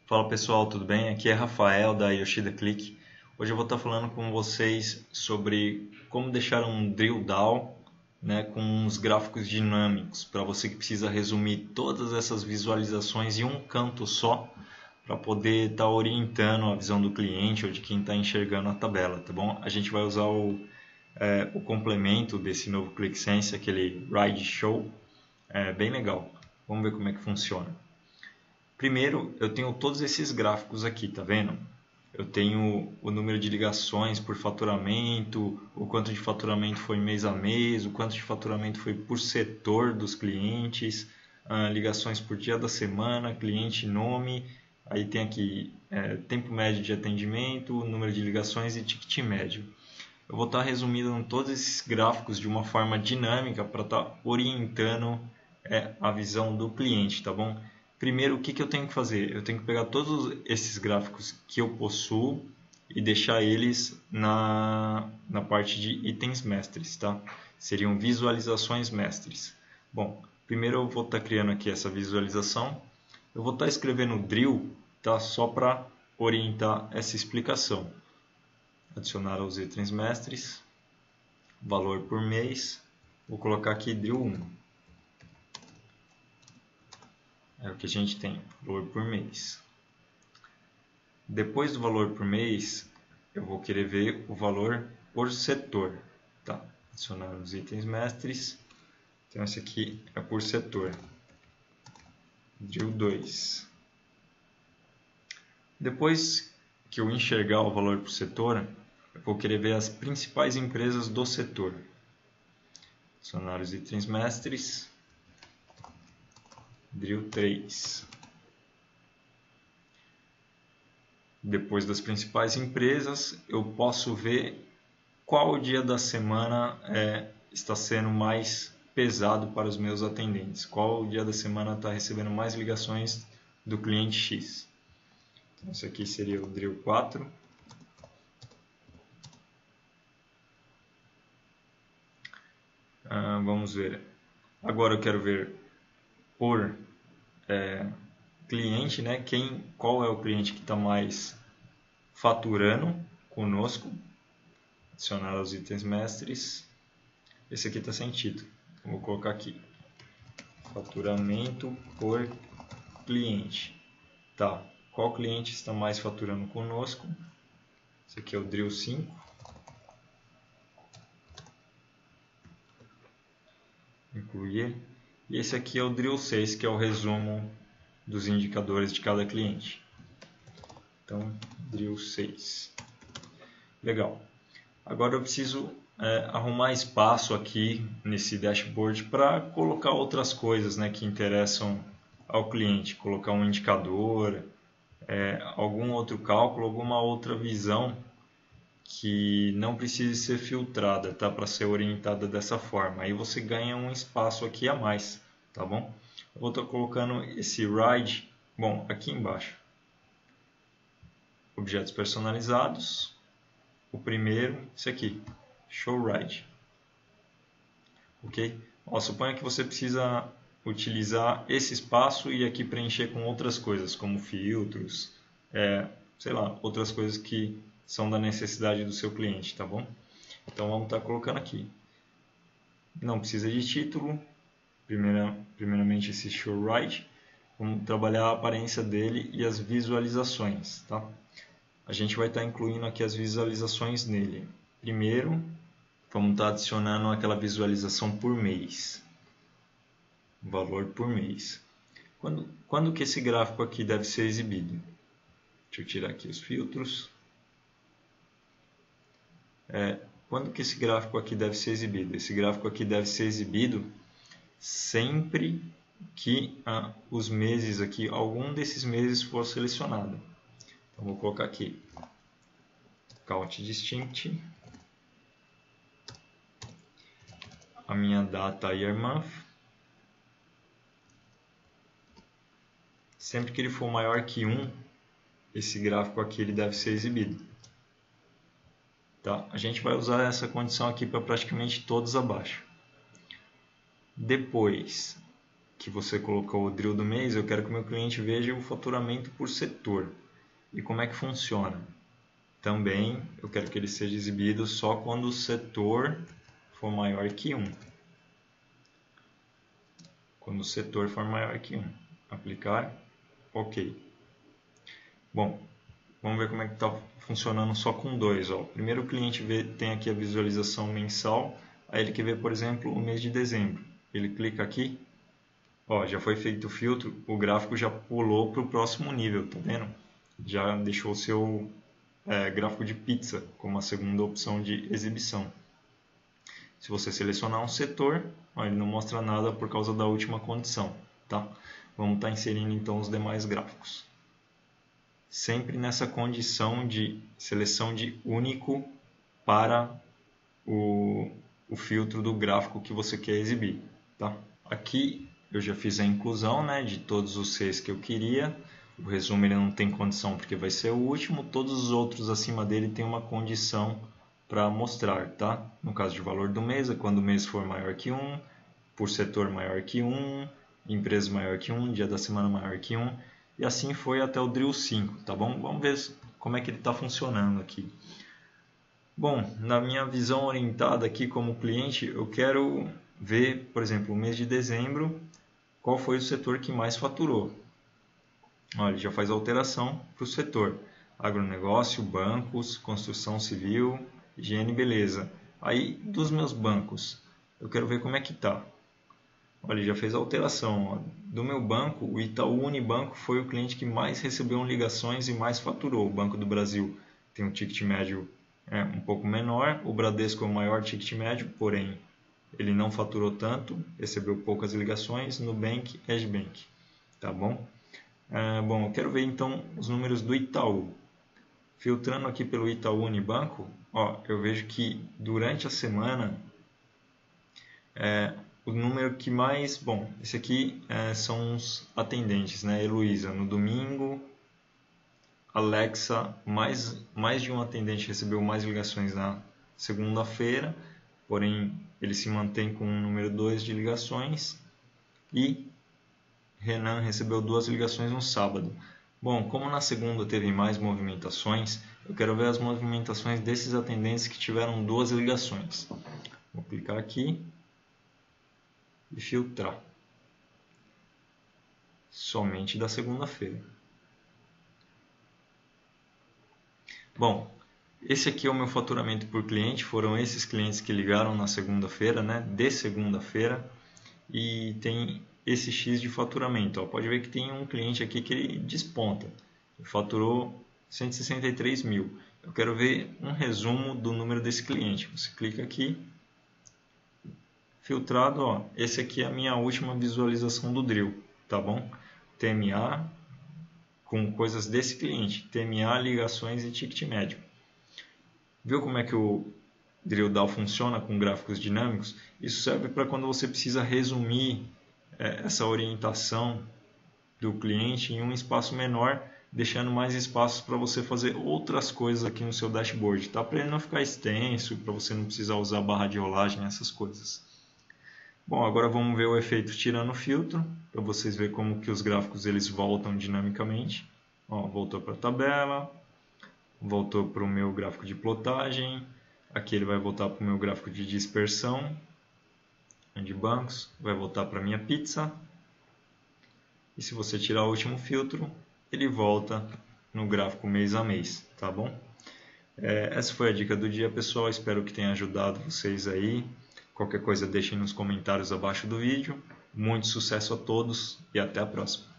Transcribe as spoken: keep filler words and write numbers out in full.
Fala pessoal, tudo bem? Aqui é Rafael da Yoshida Click. Hoje eu vou estar falando com vocês sobre como deixar um drill down, né, com uns gráficos dinâmicos para você que precisa resumir todas essas visualizações em um canto só para poder estar orientando a visão do cliente ou de quem está enxergando a tabela, tá bom? A gente vai usar o, é, o complemento desse novo ClickSense, aquele Ride Show, é bem legal. Vamos ver como é que funciona. Primeiro, eu tenho todos esses gráficos aqui, tá vendo? Eu tenho o número de ligações por faturamento, o quanto de faturamento foi mês a mês, o quanto de faturamento foi por setor dos clientes, ah, ligações por dia da semana, cliente, nome, aí tem aqui é, tempo médio de atendimento, número de ligações e ticket médio. Eu vou estar resumindo todos esses gráficos de uma forma dinâmica para estar orientando é, a visão do cliente, tá bom? Primeiro, o que, que eu tenho que fazer? Eu tenho que pegar todos esses gráficos que eu possuo e deixar eles na, na parte de itens mestres, tá? Seriam visualizações mestres. Bom, primeiro eu vou estar criando aqui essa visualização. Eu vou estar escrevendo drill, tá? Só para orientar essa explicação. Adicionar aos itens mestres, valor por mês. Vou colocar aqui drill um. É o que a gente tem, valor por mês. Depois do valor por mês, eu vou querer ver o valor por setor. Tá? Adicionar os itens mestres. Então, esse aqui é por setor. Drill dois. Depois que eu enxergar o valor por setor, eu vou querer ver as principais empresas do setor. Adicionar os itens mestres. Drill três. Depois das principais empresas, eu posso ver qual dia da semana é, está sendo mais pesado para os meus atendentes. Qual dia da semana está recebendo mais ligações do cliente X. Então, esse aqui seria o Drill quatro. Ah, vamos ver. Agora eu quero ver por é, cliente, né? Quem, qual é o cliente que está mais faturando conosco. Adicionar os itens mestres. Esse aqui está sem título. Vou colocar aqui. Faturamento por cliente. Tá. Qual cliente está mais faturando conosco? Esse aqui é o Drill cinco. Incluir. E esse aqui é o Drill seis, que é o resumo dos indicadores de cada cliente. Então, Drill seis. Legal. Agora eu preciso é, arrumar espaço aqui nesse dashboard para colocar outras coisas, né, que interessam ao cliente. Colocar um indicador, é, algum outro cálculo, alguma outra visão que não precise ser filtrada, tá? Para ser orientada dessa forma. Aí você ganha um espaço aqui a mais, tá bom? Eu vou estar colocando esse ride, bom, aqui embaixo. Objetos personalizados. O primeiro, esse aqui, show ride. Ok? Ó, suponha que você precisa utilizar esse espaço e aqui preencher com outras coisas, como filtros, é, sei lá, outras coisas que são da necessidade do seu cliente, tá bom? Então vamos estar colocando aqui. Não precisa de título. Primeira, primeiramente esse show ride. Vamos trabalhar a aparência dele e as visualizações, tá? A gente vai estar incluindo aqui as visualizações nele. Primeiro, vamos estar adicionando aquela visualização por mês. Valor por mês. Quando, quando que esse gráfico aqui deve ser exibido? Deixa eu tirar aqui os filtros. É, quando que esse gráfico aqui deve ser exibido? Esse gráfico aqui deve ser exibido sempre que ah, os meses aqui, algum desses meses for selecionado. Então vou colocar aqui count distinct, a minha data year month. Sempre que ele for maior que um, esse gráfico aqui ele deve ser exibido. Tá? A gente vai usar essa condição aqui para praticamente todos abaixo. Depois que você colocou o drill do mês, eu quero que o meu cliente veja o faturamento por setor. E como é que funciona? Também eu quero que ele seja exibido só quando o setor for maior que um. Quando o setor for maior que um. Aplicar. Ok. Bom, vamos ver como é que está funcionando só com dois. Ó. Primeiro o cliente vê, tem aqui a visualização mensal. Aí ele quer ver, por exemplo, o mês de dezembro. Ele clica aqui. Ó, já foi feito o filtro. O gráfico já pulou para o próximo nível. Tá vendo? Já deixou o seu é, gráfico de pizza como a segunda opção de exibição. Se você selecionar um setor, ó, ele não mostra nada por causa da última condição. Tá? Vamos estar inserindo então os demais gráficos. Sempre nessa condição de seleção de único para o, o filtro do gráfico que você quer exibir. Tá? Aqui eu já fiz a inclusão, né, de todos os seis que eu queria. O resumo ele não tem condição porque vai ser o último. Todos os outros acima dele tem uma condição para mostrar. Tá? No caso de valor do mês, é quando o mês for maior que um, por setor maior que um, empresa maior que um, dia da semana maior que um. E assim foi até o drill cinco, tá bom? Vamos ver como é que ele está funcionando aqui. Bom, na minha visão orientada aqui como cliente, eu quero ver, por exemplo, o mês de dezembro, qual foi o setor que mais faturou. Olha, já faz a alteração para o setor. Agronegócio, bancos, construção civil, higiene e beleza. Aí, dos meus bancos, eu quero ver como é que está. Olha, já fez a alteração. Ó. Do meu banco, o Itaú Unibanco foi o cliente que mais recebeu ligações e mais faturou. O Banco do Brasil tem um ticket médio é, um pouco menor. O Bradesco é o maior ticket médio, porém ele não faturou tanto, recebeu poucas ligações. Nubank, Edbank. Tá bom? É, bom, eu quero ver então os números do Itaú. Filtrando aqui pelo Itaú Unibanco, ó, eu vejo que durante a semana... É, o número que mais... Bom, esse aqui é, são os atendentes, né? Heloísa, no domingo. Alexa, mais, mais de um atendente recebeu mais ligações na segunda-feira. Porém, ele se mantém com o número dois de ligações. E Renan recebeu duas ligações no sábado. Bom, como na segunda teve mais movimentações, eu quero ver as movimentações desses atendentes que tiveram duas ligações. Vou clicar aqui. E filtrar somente da segunda-feira. Bom, esse aqui é o meu faturamento por cliente. Foram esses clientes que ligaram na segunda-feira, né? De segunda-feira. E tem esse X de faturamento. Ó. Pode ver que tem um cliente aqui que ele desponta. Ele faturou cento e sessenta e três mil. Eu quero ver um resumo do número desse cliente. Você clica aqui. Filtrado, ó, esse aqui é a minha última visualização do drill, tá bom? T M A com coisas desse cliente, T M A, ligações e ticket médio. Viu como é que o drill down funciona com gráficos dinâmicos? Isso serve para quando você precisa resumir é, essa orientação do cliente em um espaço menor, deixando mais espaços para você fazer outras coisas aqui no seu dashboard, tá? Para ele não ficar extenso, para você não precisar usar barra de rolagem, essas coisas. Bom, agora vamos ver o efeito tirando o filtro, para vocês verem como que os gráficos eles voltam dinamicamente. Ó, voltou para a tabela, voltou para o meu gráfico de plotagem, aqui ele vai voltar para o meu gráfico de dispersão, de bancos, vai voltar para a minha pizza. E se você tirar o último filtro, ele volta no gráfico mês a mês, tá bom? É, essa foi a dica do dia, pessoal, espero que tenha ajudado vocês aí. Qualquer coisa deixem nos comentários abaixo do vídeo. Muito sucesso a todos e até a próxima.